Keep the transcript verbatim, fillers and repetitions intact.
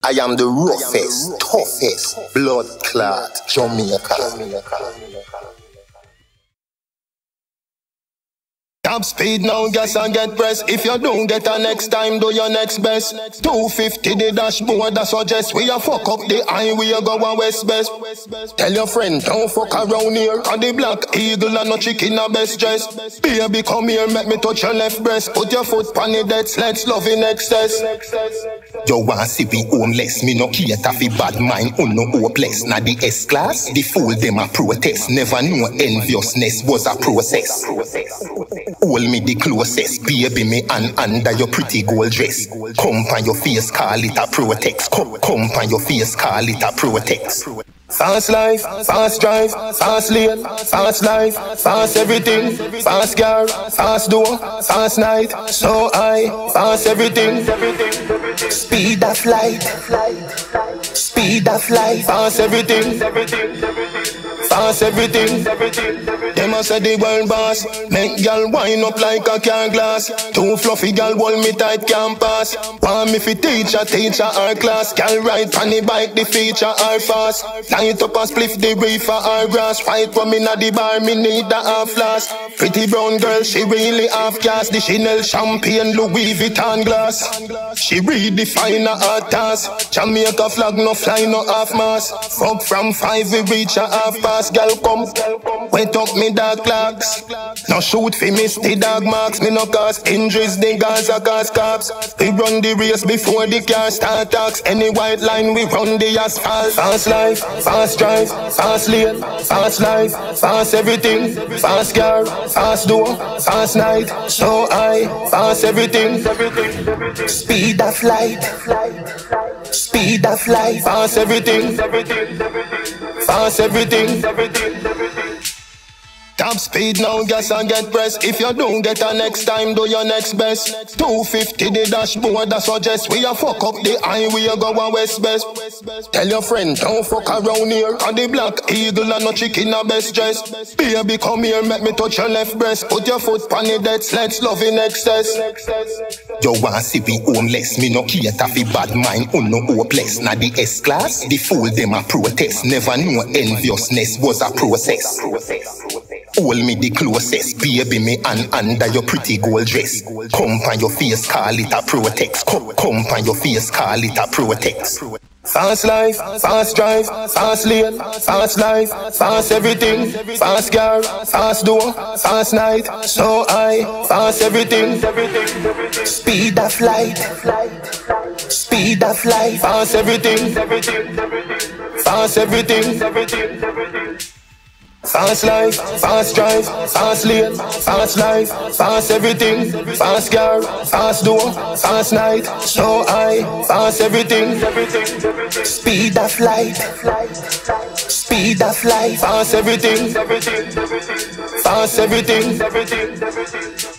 I am the roughest, toughest, blood clot Jamaica. Top speed now, gas and get press. If you don't get a next time, do your next best. two fifty the dashboard that suggest we a fuck up the highway, go a west best. Tell your friend, don't fuck around here. On the Black Eagle and no chicken a best dress. Baby, come here, make me touch your left breast. Put your foot on the dead, let's love in excess. You want see we homeless, me no cater fi bad mind, un no hopeless. Na the S-class, the fool them a protest. Never know enviousness was a process. Hold me the closest, baby, me and under your pretty gold dress. Come on your face, call it a protex. Come, come on your face, call it a protex. Fast life, fast drive, fast lane, fast life, fast everything, fast car, fast door, fast night, so high, fast everything. Speed of light, speed of light, fast everything, fast everything. Them a say the world boss, make y'all wind up like a car glass. Too fluffy y'all hold me tight, can't pass. Want me fi teacher, teacher our class. Y'all ride on the bike, the feature are fast. Light up and spliff the reefer or grass. White woman at the bar, me need a half flask. Pretty brown girl, she really half gas. The Chanel champagne, Louis Vuitton glass. She read the finer art task. Jamaica flag no fly no half mass. Fuck from five we reach a half past. Girl come, wet up me dark clocks. No shoot fi miss the dog marks. Me no cause injuries, the guys are cause cops. We run the race before the car start talks. Any white line we run the asphalt. Fast life, fast drive, fast lane, fast life, fast everything, fast car, fast door, fast night, so high, fast everything. Speed of light, speed of light, fast everything, fast everything. Top speed now, gas and get press. If you don't get a next time, do your next best. two fifty the dashboard that suggest we a fuck up the highway, go a west best. Tell your friend, don't fuck around here. On the Black Eagle and no chicken a best dress. Baby, come here, make me touch your left breast. Put your foot on the dead, let's love in excess. You want see we homeless, me no cater fi bad mind, un no hopeless. Na the S-class, the fool them a protest. Never know enviousness was a process. Hold me the closest, baby, me and under your pretty gold dress. Come on your face, call it a protex. Come, come on your face, call it a protex. Fast life, fast drive, fast lane, fast life, fast everything, fast car, fast door, fast night, so high, fast everything. Speed of light, speed of light, fast everything, fast everything. Fast life, fast drive, fast lane, fast life, fast everything, fast car, fast door, fast night, so high, fast everything. Speed of light, speed of light, fast everything, fast everything.